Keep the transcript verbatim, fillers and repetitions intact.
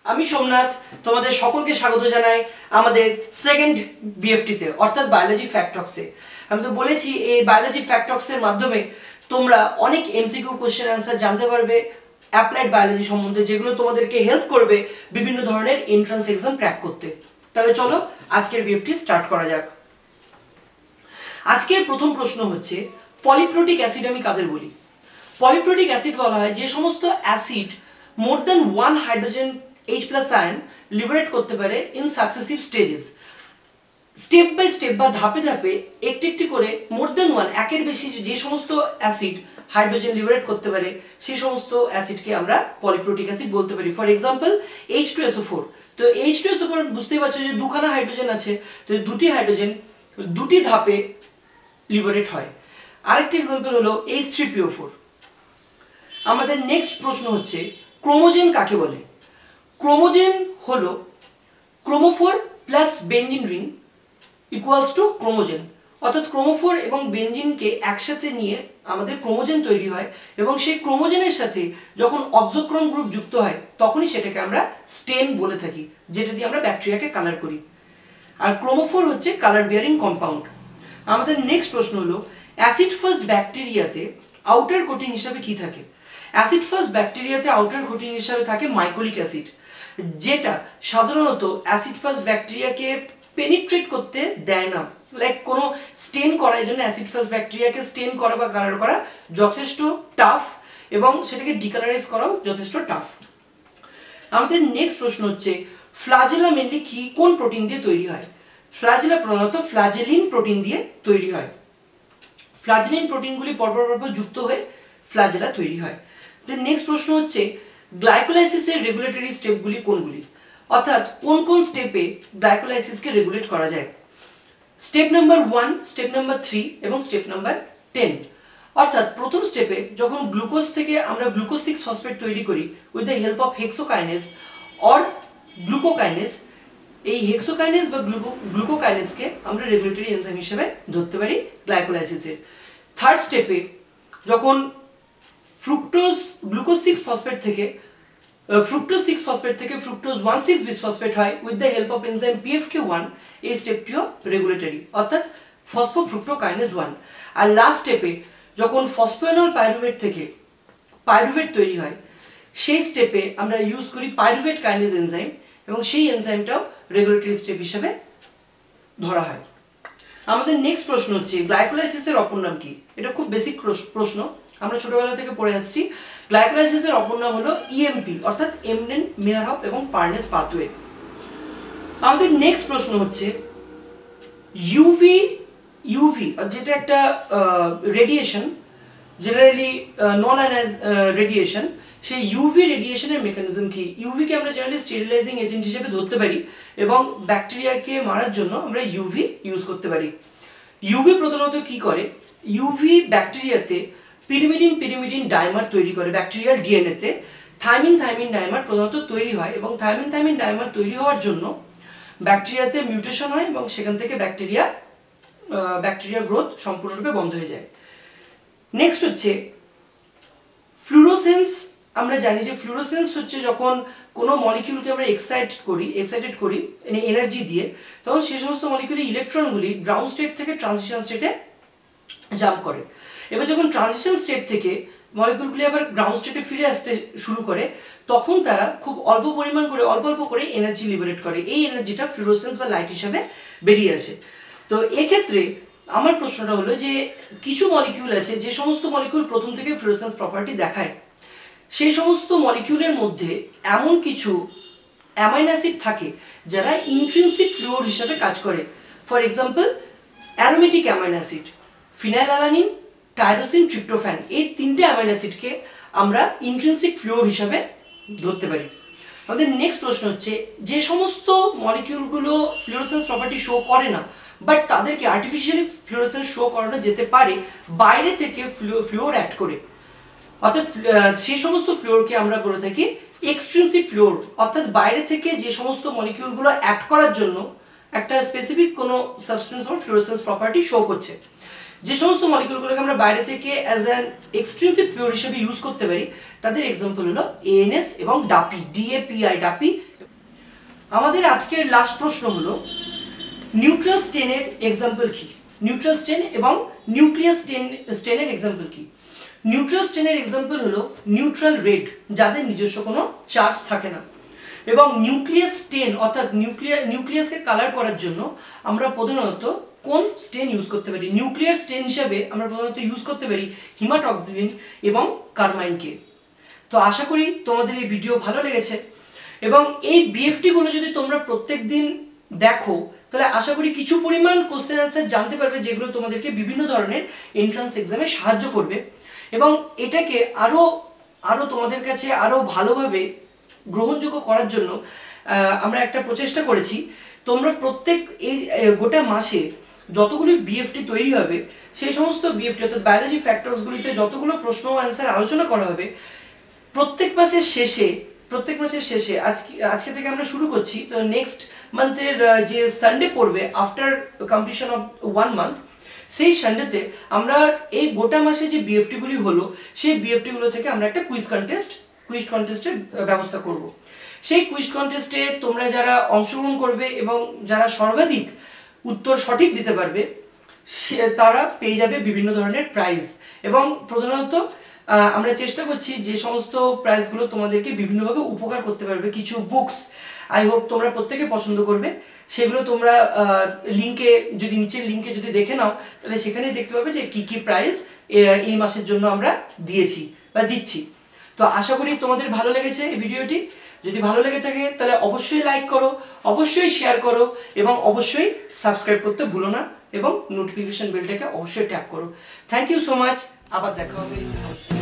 আমি সোমনাথ তোমাদের সকলকে স্বাগত জানাই আমাদের সেকেন্ড বিএফটি তে অর্থাৎ বায়োলজি ফ্যাক্ট টক্সে। আমি তো বলেছি এই বায়োলজি ফ্যাক্ট টক্সের মাধ্যমে তোমরা অনেক এমসিকিউ কোশ্চেন অ্যান্সার জানতে পারবে অ্যাপ্লাইড বায়োলজি সম্বন্ধে, যেগুলো তোমাদেরকে হেল্প করবে বিভিন্ন ধরনের এন্ট্রান্স এক্সাম ক্র্যাক করতে। তাহলে চলো আজকের বিএফটি স্টার্ট করা যাক। আজকের প্রথম প্রশ্ন হচ্ছে পলিপ্রোটিক অ্যাসিড আমি কাদের বলি? পলিপ্রোটিক অ্যাসিড বলা হয় যে সমস্ত acid more than one hydrogen H plus ion liberate করতে পারে in successive stages. Step by step বা ধাপে ধাপে একটি একটি করে মোর দ্যান ওয়ান একের বেশি যে সমস্ত অ্যাসিড হাইড্রোজেন লিবারেট করতে পারে সেই সমস্ত অ্যাসিডকে আমরা পলিপ্রোটিক অ্যাসিড বলতে পারি। For example H two S O four. তো H two S O four বুঝতেই পারছো যে দুখানা হাইড্রোজেন আছে, তো দুটি হাইড্রোজেন দুটি ধাপে লিবারেট হয়। আরেকটি এক্সাম্পল হলো H three P O four. আমাদের নেক্সট প্রশ্ন হচ্ছে ক্রোমোজেন কাকে বলে? ক্রোমোজেন হলো chromophore plus benzene ring equals to chromogen, অর্থাৎ ক্রোমোফোর এবং বেনজিনকে একসাথে নিয়ে আমাদের ক্রোমোজেন তৈরি হয় এবং সেই ক্রোমোজেনের সাথে যখন অক্সোক্রোম গ্রুপ যুক্ত হয় তখনই সেটাকে আমরা স্টেন বলে থাকি, যেটা দিয়ে আমরা ব্যাকটেরিয়াকে কালার করি। আর ক্রোমোফোর হচ্ছে কালার বিয়ারিং কম্পাউন্ড। আমাদের নেক্সট প্রশ্ন হলো অ্যাসিড ফার্স্ট ব্যাকটেরিয়াতে আউটার কোটিং হিসাবে কি থাকে? অ্যাসিড ফার্স্ট ব্যাকটেরিয়াতে আউটার কোটিং হিসাবে থাকে মাইকোলিক অ্যাসিড, যেটা সাধারণত অ্যাসিড ফার্স্ট ব্যাকটেরিয়াকে পেনিট্রেট করতে দেয় না। লাইক কোনো স্টেন করার জন্য অ্যাসিড ফার্স্ট ব্যাকটেরিয়াকে স্টেন করা বা কালার করা যথেষ্ট টাফ এবং সেটাকে ডিকালারাইজ করাও যথেষ্ট টাফ। আমাদের নেক্সট প্রশ্ন হচ্ছে ফ্লাজেলা মেনলি কি কোন প্রোটিন দিয়ে তৈরি হয়? ফ্লাজেলা প্রধানত ফ্লাজেলিন প্রোটিন দিয়ে তৈরি হয়। ফ্লাজেলিন প্রোটিনগুলি পরপর পরপর যুক্ত হয়ে ফ্লাজেলা তৈরি হয়। দেন নেক্সট প্রশ্ন হচ্ছে গ্লাইকোলাইসিসের রেগুলেটরি স্টেপগুলি কোনগুলি? অর্থাৎ কোন কোন স্টেপে গ্লাইকোলাইসিসকে রেগুলেট করা যায়? Step number one, step number three এবং স্টেপ নাম্বার টেন। অর্থাৎ প্রথম স্টেপে যখন গ্লুকোজ থেকে আমরা গ্লুকোজ সিক্স ফসফেট তৈরি করি with the help of hexokinase or glucokinase, এই হেক্সোকাইনেস বা গ্লুকো গ্লুকোকাইনেসকে আমরা রেগুলেটরি এনজাইম হিসেবে ধরতে পারি গ্লাইকোলাইসিসের। থার্ড স্টেপে যখন ফ্রুক্টোজ গ্লুকোজ সিক্স ফসফেট থেকে ফ্রুক্টোজ সিক্স ফসফেট থেকে ফ্রুক্টোজ ওয়ান সিক্স বিসফসফেট হয় with the help of enzyme P F K one, এই স্টেপটিও রেগুলেটরি অর্থাৎ ফসফোফ্রুক্টোকাইনেজ ওয়ান। আর লাস্ট স্টেপে যখন ফসফোএনল পাইরুভেট থেকে পাইরুভেট তৈরি হয় সেই স্টেপে আমরা ইউজ করি পাইরুভেট কাইনেজ এনজাইম এবং সেই এনজাইমটাও রেগুলেটরি স্টেপ হিসেবে ধরা হয়। আমাদের নেক্সট প্রশ্ন হচ্ছে গ্লাইকোলাইসিসের অপর নাম কি? এটা খুব বেসিক প্রশ্ন, আমরা ছোটবেলা থেকে পড়ে আসছি। গ্লাইকোলাইসিসের অপর নাম হলো ইএমপি অর্থাৎ এমডেন মেয়ারহফ এবং পার্নেস পাথওয়ে। আমাদের নেক্সট প্রশ্ন হচ্ছে ইউভি ইউভি যেটা একটা radiation, generally known as radiation, সেই ইউভি রেডিয়েশনের মেকানিজম কি? ইউভিকে আমরা জেনারেলি স্টেরিলাইজিং এজেন্ট হিসেবে ধরতে পারি এবং ব্যাকটেরিয়াকে মারার জন্য আমরা ইউভি ইউজ করতে পারি। ইউভি প্রধানত কি করে? ইউভি ব্যাকটেরিয়াতে পিরিমিডিন পিরিমিডিন ডাইমার তৈরি করে। ব্যাকটেরিয়াল ডিএনএতে থাইমিন থাইমিন ডাইমার প্রধানত তৈরি হয় এবং থাইমিন থাইমিন ডাইমার তৈরি হওয়ার জন্য ব্যাকটেরিয়াতে মিউটেশন হয় এবং সেখান থেকে ব্যাকটেরিয়া ব্যাকটেরিয়ার গ্রোথ সম্পূর্ণরূপে বন্ধ হয়ে যায়। নেক্সট হচ্ছে ফ্লুরোসেন্স। আমরা জানি যে ফ্লুরোসেন্স হচ্ছে যখন কোনো মলিকিউলকে আমরা এক্সাইট করি এক্সাইটেড করি এনার্জি দিয়ে, তখন সেই সমস্ত মলিকিউলের ইলেকট্রনগুলি গ্রাউন্ড স্টেট থেকে ট্রানজিশন স্টেটে জাম্প করে। এবার যখন ট্রানজিশন স্টেট থেকে মলিকিউলগুলি আবার গ্রাউন্ড স্টেটে ফিরে আসতে শুরু করে তখন তারা খুব অল্প পরিমাণ করে অল্প অল্প করে এনার্জি লিবারেট করে। এই এনার্জিটা ফ্লুরোসেন্স বা লাইট হিসাবে বেরিয়ে আসে। তো এক্ষেত্রে আমার প্রশ্নটা হলো যে কিছু মলিকিউল আছে যে সমস্ত মলিকিউল প্রথম থেকে ফ্লুরোসেন্স প্রপার্টি দেখায়, সেই সমস্ত মলিকিউলের মধ্যে এমন কিছু অ্যামাইনো অ্যাসিড থাকে যারা ইন্ট্রিনসিক ফ্লুওর হিসাবে কাজ করে। For example aromatic amino acid, phenylalanine, tyrosine, tryptophan, এই তিনটে অ্যামাইনো অ্যাসিডকে আমরা ইন্ট্রিনসিক ফ্লুওর হিসাবে ধরতে পারি। আমাদের নেক্সট প্রশ্ন হচ্ছে যে সমস্ত মলিকিউলগুলো ফ্লুরোসেন্স প্রপার্টি শো করে না বাট তাদেরকে আর্টিফিশিয়ালি ফ্লুরোসেন্স শো করানো যেতে পারে বাইরে থেকে ফ্লুওর অ্যাড করে, অর্থাৎ সেই সমস্ত ফ্লুওরকে আমরা বলে থাকি এক্সট্রিনসিক ফ্লুওর, অর্থাৎ বাইরে থেকে যে সমস্ত মলিকিউলগুলো অ্যাড করার জন্য একটা স্পেসিফিক কোনো সাবস্টেন্স বা ফ্লুরোসেন্স প্রপার্টি শো করছে। যে সমস্ত মলিকিউলগুলোকে আমরা বাইরে থেকে অ্যাজ অ্যান এক্সট্রিনসিক ফ্লুওর হিসেবে ইউজ করতে পারি তাদের এক্সাম্পল হলো এএনএস এবং ডাপি, ডিএপিআই ডাপি আমাদের আজকের লাস্ট প্রশ্ন হলো নিউট্রাল স্টেনের এক্সাম্পল কি, নিউট্রাল স্টেন এবং নিউক্লিয়াস স্টেন স্টেনের এক্সাম্পল কি। নিউট্রাল স্টেনের এক্সাম্পল হলো নিউট্রাল রেড, যাদের নিজস্ব কোনো চার্জ থাকে না, এবং নিউক্লিয়াস স্টেন অর্থাৎ নিউক্লিয়াস নিউক্লিয়াসকে কালার করার জন্য আমরা প্রধানত কোন স্টেন ইউজ করতে পারি। নিউক্লিয়ার স্টেন হিসাবে আমরা প্রধানত ইউজ করতে পারি হিমাটক্সিলিন এবং কার্মাইনকে। তো আশা করি তোমাদের এই ভিডিও ভালো লেগেছে, এবং এই বিএফটিগুলো যদি তোমরা প্রত্যেক দিন দেখো তাহলে আশা করি কিছু পরিমাণ কোশ্চেন অ্যান্সার জানতে পারবে, যেগুলো তোমাদেরকে বিভিন্ন ধরনের এন্ট্রান্স এক্সামে সাহায্য করবে, এবং এটাকে আরও আরও তোমাদের কাছে আরও ভালোভাবে গ্রহণযোগ্য করার জন্য আমরা একটা প্রচেষ্টা করেছি। তোমরা প্রত্যেক এই গোটা মাসে যতগুলি বিএফটি তৈরি হবে সেই সমস্ত বিএফটি অর্থাৎ বায়োলজি ফ্যাক্টরসগুলিতে যতগুলো প্রশ্ন অ্যান্সার আলোচনা করা হবে প্রত্যেক মাসের শেষে প্রত্যেক মাসের শেষে আজকে আজকে থেকে আমরা শুরু করছি। তো নেক্সট মান্থের যে সানডে পড়বে after completion of one month, সেই সানডেতে আমরা এই গোটা মাসে যে বিএফটিগুলি হলো সেই বিএফটিগুলো থেকে আমরা একটা কুইজ কন্টেস্ট কুইজ কন্টেস্টের ব্যবস্থা করব। সেই কুইজ কন্টেস্টে তোমরা যারা অংশগ্রহণ করবে এবং যারা সর্বাধিক উত্তর সঠিক দিতে পারবে সে তারা পেয়ে যাবে বিভিন্ন ধরনের প্রাইজ, এবং প্রধানত আমরা চেষ্টা করছি যে সমস্ত প্রাইজগুলো তোমাদেরকে বিভিন্নভাবে উপকার করতে পারবে। কিছু বুকস আই হোপ তোমরা প্রত্যেকে পছন্দ করবে, সেগুলো তোমরা লিঙ্কে যদি নিচের লিঙ্কে যদি দেখে নাও তাহলে সেখানে দেখতে পাবে যে কী কী প্রাইজ এই মাসের জন্য আমরা দিয়েছি বা দিচ্ছি। তো আশা করি তোমাদের ভালো লেগেছে এই ভিডিওটি। যদি ভালো লেগে থাকে তাহলে অবশ্যই লাইক করো, অবশ্যই শেয়ার করো, এবং অবশ্যই সাবস্ক্রাইব করতে ভুলো না, এবং নোটিফিকেশন বেলটাকে অবশ্যই ট্যাপ করো। থ্যাংক ইউ সো মাচ, আবার দেখা হবে।